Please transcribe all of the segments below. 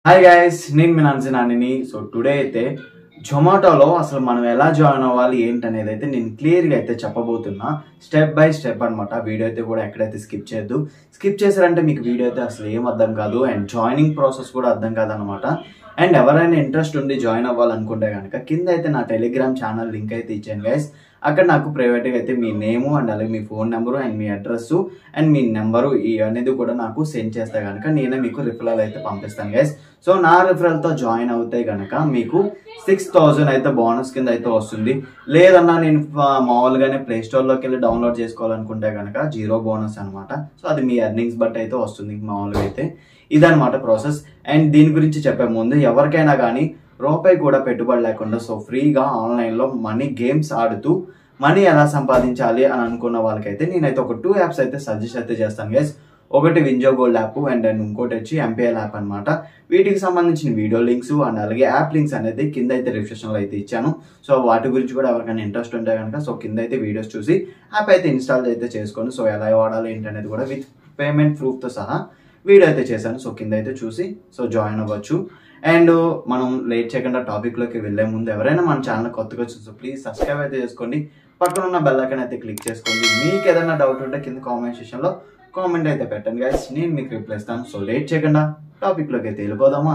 Hi guys, నేను మీ నాన్సినాని. So today అయితే జొమాటోలో అసలు మనం ఎలా జాయిన్ అవ్వాలి ఏంటనేది అయితే నేను క్లియర్గా అయితే చెప్పబోతున్నా. స్టెప్ బై స్టెప్ అనమాట. వీడియో అయితే కూడా ఎక్కడైతే స్కిప్ చేయొద్దు. స్కిప్ చేశారంటే మీకు వీడియో అయితే అసలు ఏం అర్థం కాదు అండ్ జాయినింగ్ ప్రాసెస్ కూడా అర్థం కాదనమాట. అండ్ ఎవరైనా ఇంట్రెస్ట్ ఉండి జాయిన్ అవ్వాలనుకుంటే కనుక కింద అయితే నా టెలిగ్రామ్ ఛానల్ లింక్ అయితే ఇచ్చాను గైస్. అక్కడ నాకు ప్రైవేట్గా అయితే మీ నేము అండ్ అలాగే మీ ఫోన్ నెంబరు అండ్ మీ అడ్రస్ అండ్ మీ నెంబరు అనేది కూడా నాకు సెండ్ చేస్తే కనుక నేనే మీకు రిఫరల్ అయితే పంపిస్తాను గైస్. సో నా రిఫరల్తో జాయిన్ అవుతే కనుక మీకు 6,000 అయితే బోనస్ కింద అయితే వస్తుంది. లేదన్నా నేను మామూలుగానే ప్లే స్టోర్లోకి వెళ్ళి డౌన్లోడ్ చేసుకోవాలనుకుంటే కనుక 0 బోనస్ అనమాట. సో అది మీ ఎర్నింగ్స్ బట్టి అయితే వస్తుంది మామూలుగా అయితే. ఇదనమాట ప్రాసెస్. అండ్ దీని గురించి చెప్పే ముందు ఎవరికైనా కానీ రూపాయి కూడా పెట్టుబడి లేకుండా సో ఫ్రీగా ఆన్లైన్లో మనీ గేమ్స్ ఆడుతూ మనీ ఎలా సంపాదించాలి అని అనుకున్న వాళ్ళకైతే నేనైతే ఒక 2 యాప్స్ అయితే సజెస్ట్ అయితే చేస్తాను గైస్. ఒకటి వింజో గోల్డ్ యాప్ అండ్ ఇంకోటి వచ్చి ఎంపీఎల్ యాప్ అనమాట. వీటికి సంబంధించిన వీడియో లింక్స్ అండ్ అలాగే యాప్ లింక్స్ అనేది కింద అయితే డిస్క్రిప్షన్లో అయితే ఇచ్చాను. సో వాటి గురించి కూడా ఎవరికైనా ఇంట్రెస్ట్ ఉంటే కనుక సో కింద అయితే వీడియోస్ చూసి యాప్ అయితే ఇన్స్టాల్ అయితే చేసుకోండి. సో ఎలా వాడాలి ఏంటనేది కూడా విత్ పేమెంట్ ప్రూఫ్తో సహా వీడియో అయితే చేశాను. సో కింద అయితే చూసి సో జాయిన్ అవ్వచ్చు. అండ్ మనం లేట్ చేయకుండా టాపిక్లోకి వెళ్ళే ముందు ఎవరైనా మన ఛానల్ కొత్తగా చూస్తే ప్లీజ్ సబ్స్క్రైబ్ అయితే చేసుకోండి. పక్కన ఉన్న బెల్ ఐకాన్ అయితే క్లిక్ చేసుకోండి. మీకు ఏదైనా డౌట్ ఉంటే కింద కామెంట్ సెక్షన్లో కామెంట్ అయితే పెట్టండి గైస్, నేను మీకు రిప్లై ఇస్తాను. సో లేట్ చేయకుండా టాపిక్లోకి అయితే వెళ్ళిపోదామా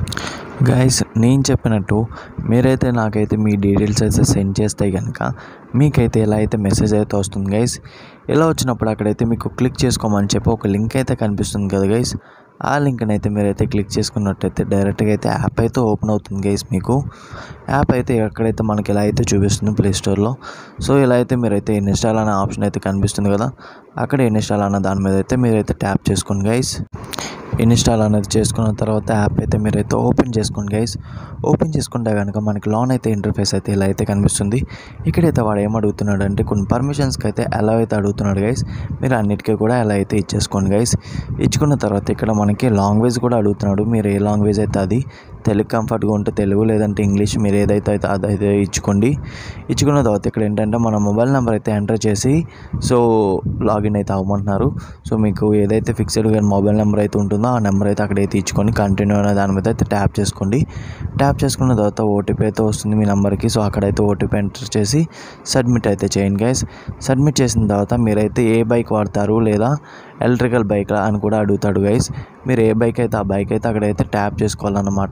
గైస్. నేను చెప్పినట్టు మీరైతే నాకైతే మీ డీటెయిల్స్ అయితే సెండ్ చేస్తే కనుక మీకైతే ఎలా అయితే మెసేజ్ అయితే వస్తుంది గైస్. ఎలా వచ్చినప్పుడు అక్కడైతే మీకు క్లిక్ చేసుకోమని చెప్పి ఒక లింక్ అయితే కనిపిస్తుంది కదా గైస్. ఆ లింక్ని అయితే మీరైతే క్లిక్ చేసుకున్నట్టయితే డైరెక్ట్గా అయితే యాప్ అయితే ఓపెన్ అవుతుంది గైస్. మీకు యాప్ అయితే ఎక్కడైతే మనకి ఎలా అయితే చూపిస్తుంది ప్లే స్టోర్లో. సో ఇలా అయితే మీరైతే ఇన్స్టాల్ అనే ఆప్షన్ అయితే కనిపిస్తుంది కదా, అక్కడ ఇన్స్టాల్ అన్న దాని మీద అయితే మీరైతే ట్యాప్ చేసుకోండి గైస్. ఇన్స్టాల్ అనేది చేసుకున్న తర్వాత యాప్ అయితే మీరైతే ఓపెన్ చేసుకోండి గైస్. ఓపెన్ చేసుకుంటే కనుక మనకి లోన్ అయితే ఇంటర్ఫేస్ అయితే ఇలా అయితే కనిపిస్తుంది. ఇక్కడైతే వాడు ఏం అడుగుతున్నాడు అంటే కొన్ని పర్మిషన్స్కి అయితే ఎలా అయితే అడుగుతున్నాడు గైస్. మీరు అన్నిటికీ కూడా ఎలా అయితే ఇచ్చేసుకోండి గైస్. ఇచ్చుకున్న తర్వాత ఇక్కడ మనకి లాంగ్వేజ్ కూడా అడుగుతున్నాడు. మీరు ఏ లాంగ్వేజ్ అయితే అది తెలుగు కంఫర్ట్గా ఉంటే తెలుగు, లేదంటే ఇంగ్లీష్, మీరు ఏదైతే అయితే అదైతే ఇచ్చుకోండి. ఇచ్చుకున్న తర్వాత ఇక్కడ ఏంటంటే మన మొబైల్ నెంబర్ అయితే ఎంటర్ చేసి సో లాగిన్ అయితే అవ్వమంటున్నారు. సో మీకు ఏదైతే ఫిక్స్డ్గా మొబైల్ నెంబర్ అయితే ఉంటుందో ఆ నెంబర్ అయితే అక్కడైతే ఇచ్చుకొని కంటిన్యూ అనే దాని మీద అయితే ట్యాప్ చేసుకోండి. ట్యాప్ చేసుకున్న తర్వాత ఓటీపీ అయితే వస్తుంది మీ నెంబర్కి. సో అక్కడైతే ఓటీపీ ఎంటర్ చేసి సబ్మిట్ అయితే చేయండి గైస్. సబ్మిట్ చేసిన తర్వాత మీరైతే ఏ బైక్ వాడతారు లేదా ఎలక్ట్రికల్ బైక్ అని కూడా అడుగుతాడు గైస్. మీరు ఏ బైక్ అయితే ఆ బైక్ అయితే అక్కడైతే ట్యాప్ చేసుకోవాలన్నమాట.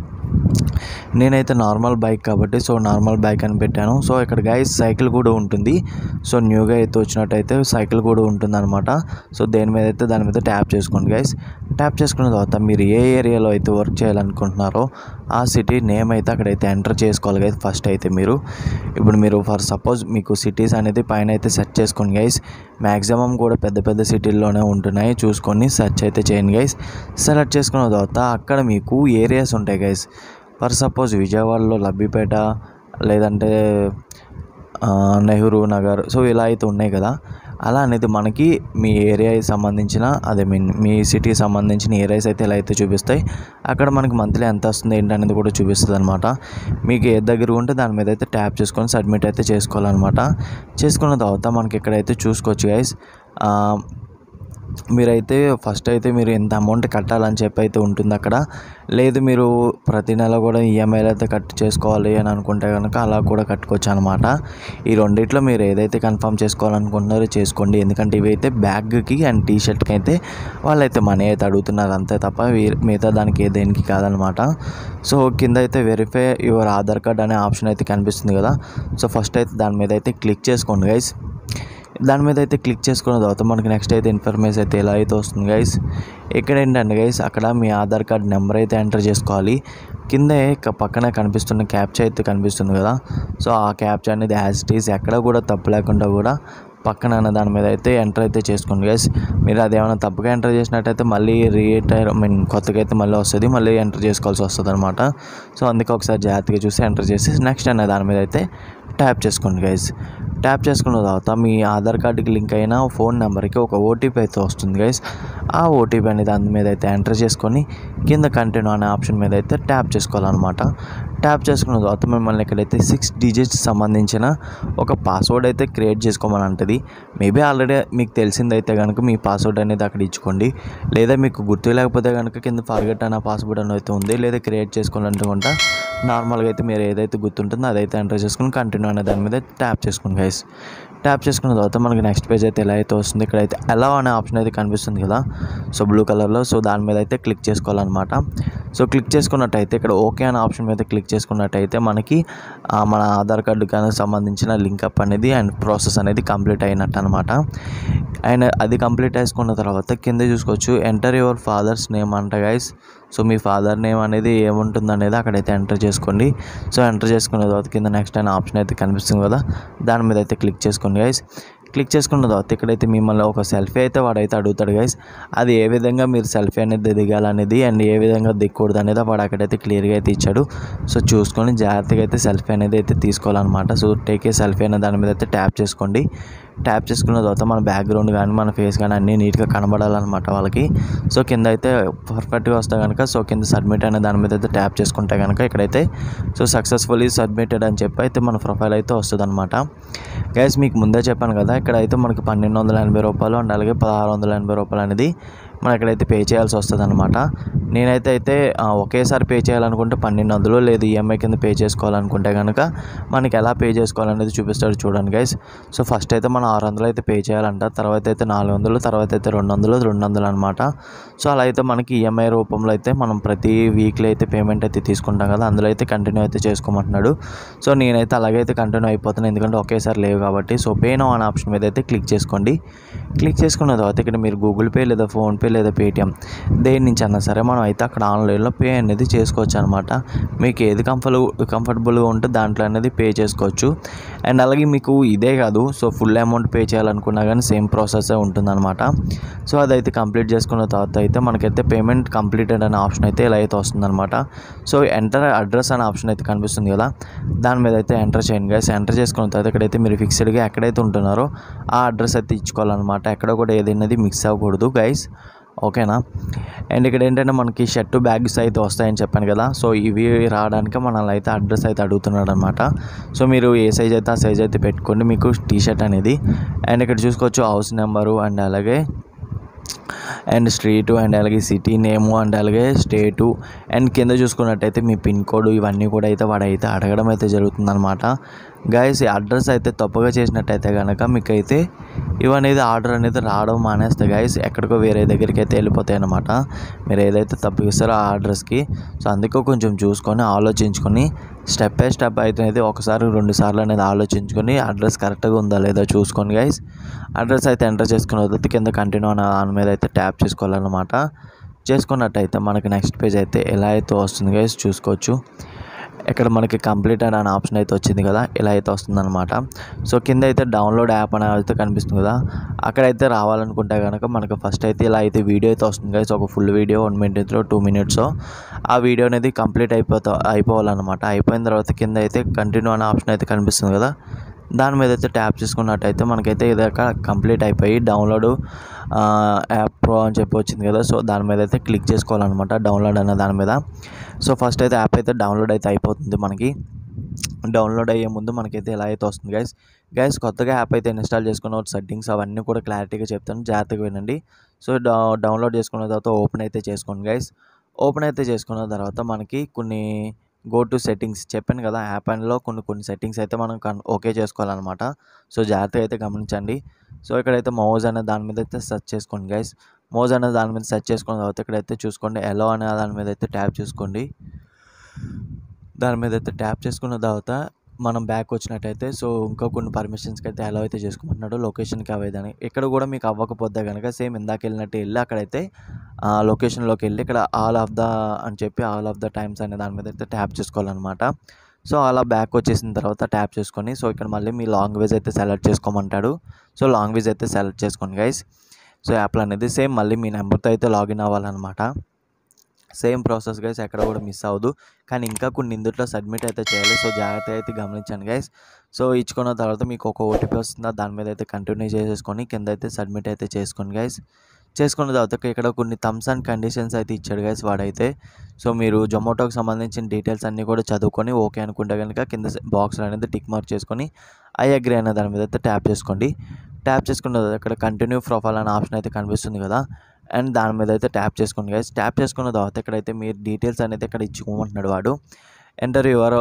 నేనైతే నార్మల్ బైక్ కాబట్టి సో నార్మల్ బైక్ అని పెట్టాను. సో ఇక్కడ గైస్ సైకిల్ కూడా ఉంటుంది. సో న్యూగా అయితే వచ్చినట్టయితే సైకిల్ కూడా ఉంటుంది అనమాట. సో దేని మీద అయితే దాని మీద ట్యాప్ చేసుకోండి గైస్. ట్యాప్ చేసుకున్న తర్వాత మీరు ఏ ఏరియాలో అయితే వర్క్ చేయాలనుకుంటున్నారో ఆ సిటీ నేమ్ అయితే అక్కడైతే ఎంటర్ చేసుకోవాలి గైస్. ఫస్ట్ అయితే మీరు ఫర్ సపోజ్ మీకు సిటీస్ అనేది పైన అయితే సెర్చ్ చేసుకోండి గైస్. మ్యాక్సిమం కూడా పెద్ద పెద్ద సిటీల్లోనే ఉంటున్నాయి, చూసుకొని సెర్చ్ అయితే చేయండి గైస్. సెలెక్ట్ చేసుకున్న తర్వాత అక్కడ మీకు ఏరియాస్ ఉంటాయి గైస్. ఫర్ సపోజ్ విజయవాడలో లబ్బిపేట లేదంటే నెహ్రూ నగర్ సో ఇలా అయితే ఉన్నాయి కదా. అలా అనేది మనకి మీ ఏరియాకి సంబంధించిన మీ సిటీకి సంబంధించిన ఏరియాస్ అయితే ఎలా అయితే చూపిస్తాయి. అక్కడ మనకి మంత్లీ ఎంత వస్తుంది ఏంటనేది కూడా చూపిస్తుంది అనమాట. మీకు ఏ దగ్గర ఉంటే దాని మీద అయితే ట్యాప్ చేసుకొని సబ్మిట్ అయితే చేసుకోవాలన్నమాట. చేసుకున్న తర్వాత మనకి ఇక్కడైతే చూసుకోవచ్చు గైస్. మీరైతే ఫస్ట్ అయితే మీరు ఎంత అమౌంట్ కట్టాలని చెప్పి అయితే ఉంటుంది అక్కడ. లేదు మీరు ప్రతి నెల కూడా ఈఎంఐలు అయితే కట్ చేసుకోవాలి అని అనుకుంటే కనుక అలా కూడా కట్టుకోవచ్చు అనమాట. ఈ రెండిట్లో మీరు ఏదైతే కన్ఫర్మ్ చేసుకోవాలనుకుంటున్నారో చేసుకోండి. ఎందుకంటే ఇవైతే బ్యాగ్కి అండ్ టీషర్ట్కి అయితే వాళ్ళైతే మనీ అయితే అడుగుతున్నారు అంతే తప్ప మిగతా దానికి దేనికి కాదనమాట. సో కింద అయితే వెరిఫై యువర్ ఆధార్ కార్డ్ అనే ఆప్షన్ అయితే కనిపిస్తుంది కదా. సో ఫస్ట్ అయితే దాని మీద అయితే క్లిక్ చేసుకోండి గైస్. దాని మీద అయితే క్లిక్ చేసుకున్న తర్వాత మనకి నెక్స్ట్ అయితే ఇన్ఫర్మేషన్ అయితే ఎలా అయితే వస్తుంది గైస్. ఇక్కడ ఏంటంటే గైస్ అక్కడ మీ ఆధార్ కార్డ్ నెంబర్ అయితే ఎంటర్ చేసుకోవాలి. కిందే పక్కన కనిపిస్తున్న క్యాప్చా అయితే కనిపిస్తుంది కదా. సో ఆ క్యాప్చా అనేది యాజ్ ఇట్ ఈజ్ ఎక్కడ కూడా తప్పు లేకుండా కూడా పక్కన దాని మీద అయితే ఎంటర్ అయితే చేసుకోండి గైస్. మీరు అదేమైనా తప్పుగా ఎంటర్ చేసినట్టయితే మళ్ళీ కొత్తగా అయితే మళ్ళీ వస్తుంది, మళ్ళీ ఎంటర్ చేసుకోవాల్సి వస్తుంది అనమాట. సో అందుకే ఒకసారి జాగ్రత్తగా చూసి ఎంటర్ చేసి నెక్స్ట్ అనే దాని మీద అయితే ట్యాప్ చేసుకోండి గైస్. ట్యాప్ చేసుకున్న తర్వాత మీ ఆధార్ కార్డుకి లింక్ అయిన ఫోన్ నెంబర్కి ఒక ఓటీపీ అయితే వస్తుంది గైస్. ఆ ఓటీపీ అనేది దాని మీద అయితే ఎంటర్ చేసుకొని కింద కంటిన్యూ అనే ఆప్షన్ మీద అయితే ట్యాప్ చేసుకోవాలన్నమాట. ట్యాప్ చేసుకున్న తర్వాత మిమ్మల్ని ఇక్కడైతే 6 డిజిట్స్ సంబంధించిన ఒక పాస్వర్డ్ అయితే క్రియేట్ చేసుకోమని ఉంటుంది. మేబీ ఆల్రెడీ మీకు తెలిసిందైతే కనుక మీ పాస్వర్డ్ అనేది అక్కడ ఇచ్చుకోండి. లేదా మీకు గుర్తు లేకపోతే కనుక కింద ఫర్గెట్ అనే పాస్వర్డ్ అని అయితే ఉంది. లేదా క్రియేట్ చేసుకోవాలనుకుంటా నార్మల్గా అయితే మీరు ఏదైతే గుర్తుంటుందో అదైతే ఎంటర్ చేసుకుని కంటిన్యూ అనే దాని మీద ట్యాప్ చేసుకోండి గైస్. ట్యాప్ చేసుకున్న తర్వాత మనకి నెక్స్ట్ పేజ్ అయితే ఎలా అయితే వస్తుంది. ఇక్కడైతే అలౌ అనే ఆప్షన్ అయితే కనిపిస్తుంది కదా, సో బ్లూ కలర్లో. సో దాని మీద అయితే క్లిక్ చేసుకోవాలన్నమాట. సో క్లిక్ చేసుకున్నట్టయితే ఇక్కడ ఓకే అనే ఆప్షన్ మీద క్లిక్ చేసుకున్నట్టయితే మనకి మన ఆధార్ కార్డు కానీ సంబంధించిన లింకప్ అనేది అండ్ ప్రాసెస్ అనేది కంప్లీట్ అయినట్టు అనమాట. అండ్ అది కంప్లీట్ చేసుకున్న తర్వాత కింద చూసుకోవచ్చు ఎంటర్ యువర్ ఫాదర్స్ నేమ్ అంట గైస్. సో మీ ఫాదర్ నేమ్ అనేది ఏముంటుంది అనేది అక్కడైతే ఎంటర్ చేసుకోండి. సో ఎంటర్ చేసుకున్న తర్వాత కింద నెక్స్ట్ అనే ఆప్షన్ అయితే కనిపిస్తుంది కదా, దాని మీద అయితే క్లిక్ చేసుకోండి గైస్. క్లిక్ చేసుకున్న తర్వాత ఇక్కడైతే మిమ్మల్ని ఒక సెల్ఫీ అయితే వాడైతే అడుగుతాడు గైస్. అది ఏ విధంగా మీరు సెల్ఫీ అనేది దిగాలనేది అండ్ ఏ విధంగా దిగకూడదు అనేది వాడు అక్కడైతే క్లియర్గా అయితే ఇచ్చాడు. సో చూసుకొని జాగ్రత్తగా అయితే సెల్ఫీ అనేది అయితే తీసుకోవాలన్నమాట. సో టేక్ ఏ సెల్ఫీ అనే దాని మీద అయితే ట్యాప్ చేసుకోండి. ట్యాప్ చేసుకున్న తర్వాత మన బ్యాక్గ్రౌండ్ కానీ మన ఫేస్ కానీ అన్నీ నీట్గా కనబడాలన్నమాట వాళ్ళకి. సో కింద అయితే పర్ఫెక్ట్గా వస్తే కనుక సో కింద సబ్మిట్ అనే దాని మీద అయితే ట్యాప్ చేసుకుంటే కనుక ఇక్కడైతే సో సక్సెస్ఫుల్లీ సబ్మిటెడ్ అని చెప్పి అయితే మన ప్రొఫైల్ అయితే వస్తుంది అనమాట. గైస్ మీకు ముందే చెప్పాను కదా, ఇక్కడైతే మనకి 1280 రూపాయలు అండ్ అలాగే 1680 రూపాయలు అనేది మనం ఇక్కడైతే పే చేయాల్సి వస్తుంది అనమాట. నేనైతే ఒకేసారి పే చేయాలనుకుంటే 1200, లేదు ఈఎంఐ కింద పే చేసుకోవాలనుకుంటే కనుక మనకి ఎలా పే చేసుకోవాలనేది చూపిస్తాడు చూడండి గైస్. సో ఫస్ట్ అయితే మనం 600 అయితే పే చేయాలంట, తర్వాత అయితే 400, తర్వాత అయితే 200 అనమాట. సో అలా అయితే మనకి ఈఎంఐ రూపంలో అయితే మనం ప్రతి వీక్లో అయితే పేమెంట్ అయితే తీసుకుంటాం కదా, అందులో అయితే కంటిన్యూ అయితే చేసుకోమంటున్నాడు. సో నేనైతే అలాగైతే కంటిన్యూ అయిపోతున్నాను, ఎందుకంటే ఒకేసారి లేవు కాబట్టి. సో పే నౌ అనే ఆప్షన్ మీద అయితే క్లిక్ చేసుకోండి. క్లిక్ చేసుకున్న తర్వాత ఇక్కడ మీరు గూగుల్ పే లేదా ఫోన్పే లేదా పేటిఎం దేని నుంచి అన్నా సరే మనం అయితే అక్కడ ఆన్లైన్లో పే అనేది చేసుకోవచ్చు అనమాట. మీకు ఏది కంఫర్టబుల్గా ఉంటే దాంట్లో అనేది పే చేసుకోవచ్చు. అండ్ అలాగే మీకు ఇదే కాదు, సో ఫుల్ అమౌంట్ పే చేయాలనుకున్నా కానీ సేమ్ ప్రాసెసే ఉంటుందన్నమాట. సో అదైతే కంప్లీట్ చేసుకున్న తర్వాత అయితే మనకైతే పేమెంట్ కంప్లీటెడ్ అనే ఆప్షన్ అయితే ఇలా అయితే వస్తుందన్నమాట. సో ఎంటర్ అడ్రస్ అనే ఆప్షన్ అయితే కనిపిస్తుంది కదా, దాని మీద అయితే ఎంటర్ చేయండి గైస్. ఎంటర్ చేసుకున్న తర్వాత ఇక్కడైతే మీరు ఫిక్స్డ్గా ఎక్కడైతే ఉంటున్నారో ఆ అడ్రస్ అయితే ఇచ్చుకోవాలన్నమాట. ఎక్కడ కూడా ఏదైనది మిక్స్ అవ్వకూడదు గైస్, ఓకేనా. అండ్ ఇక్కడ ఏంటంటే మనకి షర్టు బ్యాగ్స్ అయితే వస్తాయని చెప్పాను కదా, సో ఇవి రావడానికి మనల్ని అయితే అడ్రస్ అయితే అడుగుతున్నాడు అనమాట. సో మీరు ఏ సైజ్ అయితే ఆ సైజ్ అయితే పెట్టుకోండి మీకు టీషర్ట్ అనేది. అండ్ ఇక్కడ చూసుకోవచ్చు హౌస్ నెంబరు అండ్ అలాగే అండ్ స్ట్రీటు అండ్ అలాగే సిటీ నేము అండ్ అలాగే స్టేటు అండ్ కింద చూసుకున్నట్టయితే మీ పిన్ కోడ్ ఇవన్నీ కూడా అయితే వాడైతే అడగడం అయితే జరుగుతుందన్నమాట. గైస్ ఈ అడ్రస్ అయితే తప్పుగా చేసినట్టయితే కనుక మీకైతే ఇవనేది ఆర్డర్ అనేది రావడం మానేస్తాయి గైస్, ఎక్కడికో వేరే దగ్గరికి అయితే వెళ్ళిపోతాయి అన్నమాట మీరు ఏదైతే తప్పు ఇస్తారో ఆ అడ్రస్కి. సో అందుకే కొంచెం చూసుకొని ఆలోచించుకొని స్టెప్ బై స్టెప్ అయితే ఒకసారి 2 సార్లు అనేది ఆలోచించుకొని అడ్రస్ కరెక్ట్గా ఉందా లేదా చూసుకొని గైస్ అడ్రస్ అయితే ఎంటర్ చేసుకున్న తర్వాత కింద కంటిన్యూ అనే దాని మీద అయితే ట్యాప్ చేసుకోవాలన్నమాట. చేసుకున్నట్టయితే మనకి నెక్స్ట్ పేజ్ అయితే ఎలా అయితే వస్తుంది గైస్ చూసుకోవచ్చు. ఇక్కడ మనకి కంప్లీట్ అనే ఆప్షన్ అయితే వచ్చింది కదా, ఇలా అయితే వస్తుందన్నమాట. సో కింద అయితే డౌన్లోడ్ యాప్ అనేది అయితే కనిపిస్తుంది కదా, అక్కడైతే రావాలనుకుంటే కనుక మనకు ఫస్ట్ అయితే ఇలా అయితే వీడియో అయితే వస్తుంది గైస్, ఒక ఫుల్ వీడియో 1 minute 2 minutes ఆ వీడియో అనేది కంప్లీట్ అయిపోవాలన్నమాట. అయిపోయిన తర్వాత కింద అయితే కంటిన్యూ అనే ఆప్షన్ అయితే కనిపిస్తుంది కదా, దాని మీద అయితే ట్యాప్ చేసుకున్నట్టయితే మనకైతే ఇదాక కంప్లీట్ అయిపోయి డౌన్లోడ్ యాప్ ప్రో అని చెప్పి వచ్చింది కదా, సో దాని మీద అయితే క్లిక్ చేసుకోవాలన్నమాట డౌన్లోడ్ అనే దాని మీద. సో ఫస్ట్ అయితే యాప్ అయితే డౌన్లోడ్ అయితే అయిపోతుంది. మనకి డౌన్లోడ్ అయ్యే ముందు మనకైతే ఎలా అయితే వస్తుంది గైస్ కొత్తగా యాప్ అయితే ఇన్స్టాల్ చేసుకున్న సెట్టింగ్స్ అవన్నీ కూడా క్లారిటీగా చెప్తాను, జాగ్రత్తగా వినండి. సో డౌన్లోడ్ చేసుకున్న తర్వాత ఓపెన్ అయితే చేసుకోండి గైస్. ఓపెన్ అయితే చేసుకున్న తర్వాత మనకి కొన్ని గో టు సెట్టింగ్స్ చెప్పాను కదా, యాప్ అండ్లో కొన్ని సెట్టింగ్స్ అయితే మనం ఓకే చేసుకోవాలన్నమాట. సో జాగ్రత్తగా అయితే గమనించండి. సో ఇక్కడైతే మౌజ్ అనే దాని మీద అయితే సెర్చ్ చేసుకోండి గైస్. మౌజ్ అనే దాని మీద సెర్చ్ చేసుకున్న తర్వాత ఇక్కడైతే చూసుకోండి ఎలో అనే దాని మీద అయితే ట్యాప్ చేసుకోండి. దాని మీద అయితే ట్యాప్ చేసుకున్న తర్వాత మనం బ్యాక్ వచ్చినట్టయితే సో ఇంకా కొన్ని పర్మిషన్స్కి అయితే అలౌ అయితే చేసుకోమంటున్నాడు, లొకేషన్కి అవేదని. ఇక్కడ కూడా మీకు అవ్వకపోతే కనుక సేమ్ ఇందాక వెళ్ళినట్టు వెళ్ళి అక్కడైతే లొకేషన్లోకి వెళ్ళి ఇక్కడ ఆల్ ఆఫ్ ద టైమ్స్ అనే దాని మీద అయితే ట్యాప్ చేసుకోవాలన్నమాట. సో అలా బ్యాక్ వచ్చేసిన తర్వాత ట్యాప్ చేసుకొని సో ఇక్కడ మళ్ళీ మీ లాంగ్వేజ్ అయితే సెలెక్ట్ చేసుకోమంటాడు. సో లాంగ్వేజ్ అయితే సెలెక్ట్ చేసుకోండి గైస్. సో యాప్లో అనేది సేమ్ మళ్ళీ మీ నెంబర్తో అయితే లాగిన్ అవ్వాలన్నమాట. సేమ్ ప్రాసెస్ గైస్, ఎక్కడ కూడా మిస్ అవ్వదు. కానీ ఇంకా కొన్ని ఇందులో సబ్మిట్ అయితే చేయాలి. సో జాగ్రత్తగా అయితే గమనించండి గైస్. సో ఇచ్చుకున్న తర్వాత మీకు ఒక ఓటీపీ వస్తుందా, దాని మీద అయితే కంటిన్యూ చేసేసుకొని కింద అయితే సబ్మిట్ అయితే చేసుకోండి గైస్. చేసుకున్న తర్వాత ఇక్కడ కొన్ని టర్మ్స్ అండ్ కండిషన్స్ అయితే ఇచ్చాడు గైస్ వాడైతే. సో మీరు జొమాటోకి సంబంధించిన డీటెయిల్స్ అన్నీ కూడా చదువుకొని ఓకే అనుకుంటే కనుక కింద బాక్స్లో అనేది టిక్ మార్క్ చేసుకొని ఐ అగ్రీ అనే దాని మీద అయితే ట్యాప్ చేసుకోండి. ట్యాప్ చేసుకున్న తర్వాత ఇక్కడ కంటిన్యూ ప్రొఫైల్ అనే ఆప్షన్ అయితే కనిపిస్తుంది కదా, అండ్ దాని మీద అయితే ట్యాప్ చేసుకోండి గైస్. ట్యాప్ చేసుకున్న తర్వాత ఇక్కడైతే మీరు డీటెయిల్స్ అనేది ఇక్కడ ఇచ్చుకోమంటున్నాడు వాడు. ఎంటర్ యువర్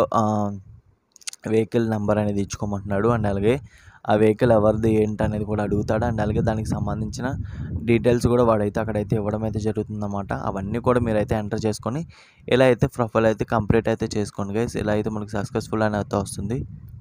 వెహికల్ నెంబర్ అనేది ఇచ్చుకోమంటున్నాడు. అండ్ అలాగే ఆ వెహికల్ ఎవరిది ఏంటి అనేది కూడా అడుగుతాడు. అండ్ అలాగే దానికి సంబంధించిన డీటెయిల్స్ కూడా వాడైతే అక్కడైతే ఇవ్వడం అయితే జరుగుతుందన్నమాట. అవన్నీ కూడా మీరైతే ఎంటర్ చేసుకొని ఇలా అయితే ప్రొఫైల్ అయితే కంప్లీట్ అయితే చేసుకోండి గైస్. ఇలా అయితే మనకి సక్సెస్ఫుల్ అని అయితే వస్తుంది.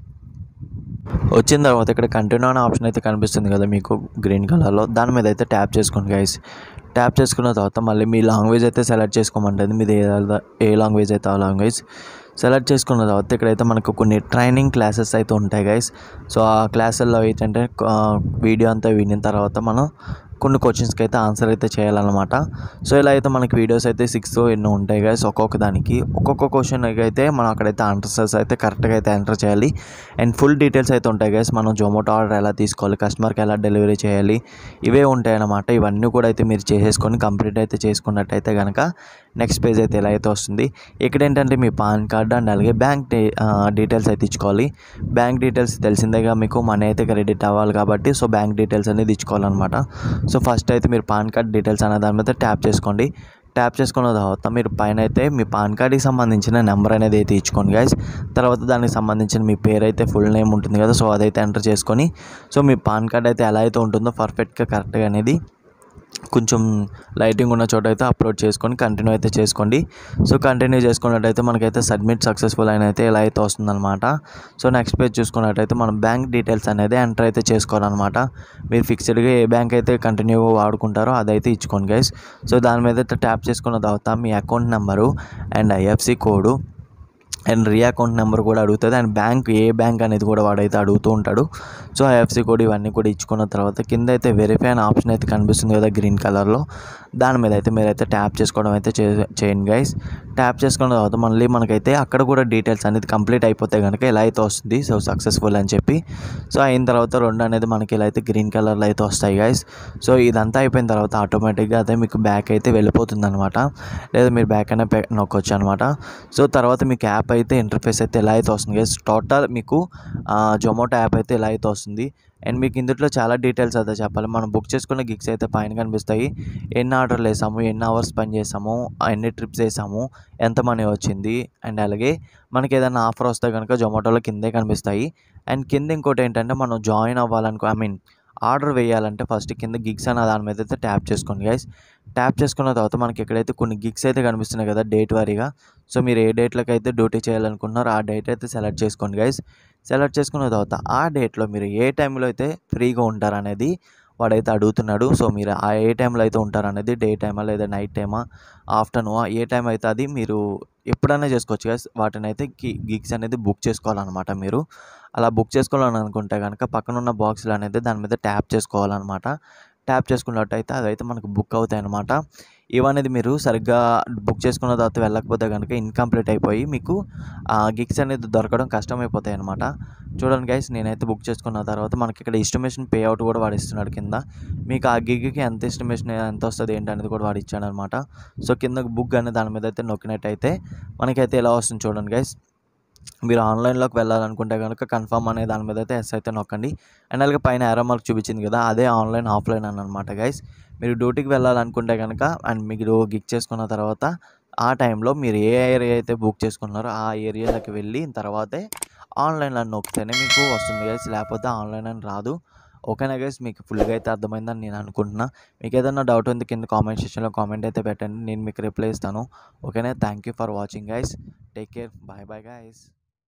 వచ్చిన తర్వాత ఇక్కడ కంటిన్యూ అనే ఆప్షన్ అయితే కనిపిస్తుంది కదా మీకు గ్రీన్ కలర్లో, దాని మీద అయితే ట్యాప్ చేసుకోండి గైస్. ట్యాప్ చేసుకున్న తర్వాత మళ్ళీ మీ లాంగ్వేజ్ అయితే సెలెక్ట్ చేసుకోమంటుంది. మీది ఏ లాంగ్వేజ్ అయితే ఆ లాంగ్వేజ్ సెలెక్ట్ చేసుకున్న తర్వాత ఇక్కడైతే మనకు కొన్ని ట్రైనింగ్ క్లాసెస్ అయితే ఉంటాయి గైస్. సో ఆ క్లాసుల్లో ఏంటంటే వీడియో అంతా వినిన తర్వాత మనం కొన్ని క్వశ్చన్స్కి అయితే ఆన్సర్ అయితే చేయాలన్నమాట. సో ఇలా అయితే మనకి వీడియోస్ అయితే 6 ఎన్నో ఉంటాయి గైస్. ఒక్కొక్క దానికి ఒక్కొక్క క్వశ్చన్ అయితే మనం అక్కడైతే ఆన్సర్స్ అయితే కరెక్ట్గా అయితే ఎంటర్ చేయాలి. అండ్ ఫుల్ డీటెయిల్స్ అయితే ఉంటాయి గైస్. మనం జొమాటో ఆర్డర్ ఎలా తీసుకోవాలి, కస్టమర్కి ఎలా డెలివరీ చేయాలి, ఇవే ఉంటాయి అన్నమాట. ఇవన్నీ కూడా అయితే మీరు చేసేసుకొని కంప్లీట్ అయితే చేసుకున్నట్టయితే కనుక నెక్స్ట్ పేజ్ అయితే ఎలా అయితే వస్తుంది. ఇక్కడ ఏంటంటే మీ పాన్ కార్డ్ అండ్ అలాగే బ్యాంక్ డీటెయిల్స్ అయితే ఇచ్చుకోవాలి. బ్యాంక్ డీటెయిల్స్ తెలిసిందేగా మీకు, మనీ అయితే క్రెడిట్ అవ్వాలి కాబట్టి సో బ్యాంక్ డీటెయిల్స్ అనేది ఇచ్చుకోవాలన్నమాట. సో ఫస్ట్ అయితే మీరు పాన్ కార్డ్ డీటెయిల్స్ అనే దాని మీద ట్యాప్ చేసుకోండి. ట్యాప్ చేసుకున్న తర్వాత మీరు పైన అయితే మీ పాన్ కార్డ్కి సంబంధించిన నెంబర్ అనేది అయితే ఇచ్చుకోండి గైస్. తర్వాత దానికి సంబంధించిన మీ పేరు అయితే ఫుల్ నేమ్ ఉంటుంది కదా, సో అదైతే ఎంటర్ చేసుకొని సో మీ పాన్ కార్డ్ అయితే ఎలా అయితే ఉంటుందో పర్ఫెక్ట్గా కరెక్ట్గా అనేది కొంచెం లైటింగ్ ఉన్న చోట అయితే అప్లోడ్ చేసుకొని కంటిన్యూ అయితే చేసుకోండి. సో కంటిన్యూ చేసుకున్నట్టయితే మనకైతే సబ్మిట్ సక్సెస్ఫుల్ అని అయితే ఇలా అయితే వస్తుందన్నమాట. సో నెక్స్ట్ పేజ్ చూసుకున్నట్టయితే మనం బ్యాంక్ డీటెయిల్స్ అనేది ఎంటర్ అయితే చేసుకోవాలన్నమాట. మీరు ఫిక్స్డ్గా ఏ బ్యాంక్ అయితే కంటిన్యూ వాడుకుంటారో అదైతే ఇచ్చుకోండి గైస్. సో దాని మీద అయితే ట్యాప్ చేసుకున్న తర్వాత మీ account number and IFSC code and account number కూడా అడుగుతుంది. అండ్ బ్యాంక్ ఏ బ్యాంక్ అనేది కూడా వాడైతే అడుగుతూ ఉంటాడు. సో ఐఎఫ్సి కోడ్ ఇవన్నీ కూడా ఇచ్చుకున్న తర్వాత కింద అయితే వెరిఫై అనే ఆప్షన్ అయితే కనిపిస్తుంది కదా గ్రీన్ కలర్లో, దాని మీద అయితే మీరైతే ట్యాప్ చేసుకోవడం అయితే చేయండి గైస్. ట్యాప్ చేసుకున్న తర్వాత మళ్ళీ మనకైతే అక్కడ కూడా డీటెయిల్స్ అనేది కంప్లీట్ అయిపోతే కనుక ఇలా అయితే వస్తుంది. సో సక్సెస్ఫుల్ అని చెప్పి సో అయిన తర్వాత రెండు అనేది మనకి ఇలా అయితే గ్రీన్ కలర్లో అయితే వస్తాయి గైస్. సో ఇదంతా అయిపోయిన తర్వాత ఆటోమేటిక్గా అదే మీకు బ్యాక్ అయితే వెళ్ళిపోతుంది అనమాట, లేదా మీరు బ్యాక్ అయినా నొక్కొచ్చు అనమాట. సో తర్వాత మీకు యాప్ అయితే ఇంటర్ఫేస్ అయితే ఎలా అయితే వస్తుంది గైస్. టోటల్ మీకు జొమాటో యాప్ అయితే ఎలా అయితే వస్తుంది. అండ్ మీకు ఇందులో చాలా డీటెయిల్స్ అయితే చెప్పాలి. మనం బుక్ చేసుకున్న గిగ్స్ అయితే పైన కనిపిస్తాయి. ఎన్ని ఆర్డర్లు వేసాము, ఎన్ని అవర్స్ పని చేసాము, ఎన్ని ట్రిప్స్ వేసాము, ఎంత మనీ వచ్చింది, అండ్ అలాగే మనకి ఏదైనా ఆఫర్ వస్తే కనుక జొమాటోలో కిందే కనిపిస్తాయి. అండ్ కింద ఇంకోటి ఏంటంటే మనం జాయిన్ అవ్వాలనుకో ఆర్డర్ వేయాలంటే ఫస్ట్ కింద గిగ్స్ అనే దాని మీద అయితే ట్యాప్ చేసుకోండి గైస్. ట్యాప్ చేసుకున్న తర్వాత మనకి ఎక్కడైతే కొన్ని గిగ్స్ అయితే కనిపిస్తున్నాయి కదా డేట్ వారీగా. సో మీరు ఏ డేట్లకు అయితే డ్యూటీ చేయాలనుకుంటున్నారో ఆ డేట్ అయితే సెలెక్ట్ చేసుకోండి గైస్. సెలెక్ట్ చేసుకున్న తర్వాత ఆ డేట్లో మీరు ఏ టైంలో అయితే ఫ్రీగా ఉంటారనేది వాడైతే అడుగుతున్నాడు. సో మీరు ఆ ఏ టైంలో అయితే ఉంటారనేది డే టైమా లేదా నైట్ టైమా ఆఫ్టర్నూన్ ఏ టైం అయితే అది మీరు ఎప్పుడైనా చేసుకోవచ్చు గైస్. వాటిని అయితే గిగ్స్ అనేది బుక్ చేసుకోవాలన్నమాట. మీరు అలా బుక్ చేసుకోవాలని అనుకుంటే కనుక పక్కన ఉన్న బాక్స్లు అనేది దాని మీద ట్యాప్ చేసుకోవాలన్నమాట. ట్యాప్ చేసుకున్నట్టయితే అదైతే మనకు బుక్ అవుతాయి అన్నమాట. ఇవనేది మీరు సరిగ్గా బుక్ చేసుకున్న తర్వాత వెళ్ళకపోతే కనుక ఇన్కంప్లీట్ అయిపోయి మీకు గిగ్స్ అనేది దొరకడం కష్టమైపోతాయి అనమాట. చూడండి గైస్, నేనైతే బుక్ చేసుకున్న తర్వాత మనకి ఇక్కడ ఎస్టిమేషన్ పే అవుట్ కూడా వాడు ఇస్తున్నాడు కింద. మీకు ఆ గిగ్కి ఎంత ఎస్టిమేషన్ ఎంత వస్తుంది ఏంటి అనేది కూడా వాడు ఇచ్చాడు అనమాట. సో కింద బుక్ అనే దాని మీద అయితే నొక్కినట్టయితే మనకైతే ఎలా వస్తుంది చూడండి గైస్. మీరు ఆన్లైన్లోకి వెళ్ళాలనుకుంటే కనుక కన్ఫర్మ్ అనే దాని మీద అయితే ఎస్ అయితే నొక్కండి. అండ్ అలాగే పైన ఏరో మార్క్ చూపించింది కదా, అదే ఆన్లైన్ ఆఫ్లైన్ అని అనమాట గైస్. మీరు డ్యూటీకి వెళ్ళాలనుకుంటే కనుక అండ్ మీరు గిక్ చేసుకున్న తర్వాత ఆ టైంలో మీరు ఏ ఏరియా అయితే బుక్ చేసుకున్నారో ఆ ఏరియాలోకి వెళ్ళి తర్వాతే ఆన్లైన్లో నొక్కితేనే మీకు వస్తుంది గైస్, లేకపోతే ఆన్లైన్ అని రాదు. ఓకేనా గైస్, మీకు ఫుల్గా అయితే అర్థమైందని నేను అనుకుంటున్నా. మీకు ఏదైనా డౌట్ ఉంది కింద కామెంట్ సెక్షన్లో కామెంట్ అయితే పెట్టండి, నేను మీకు రిప్లై ఇస్తాను. ఓకేనా, thank you for watching guys, take care, bye bye guys.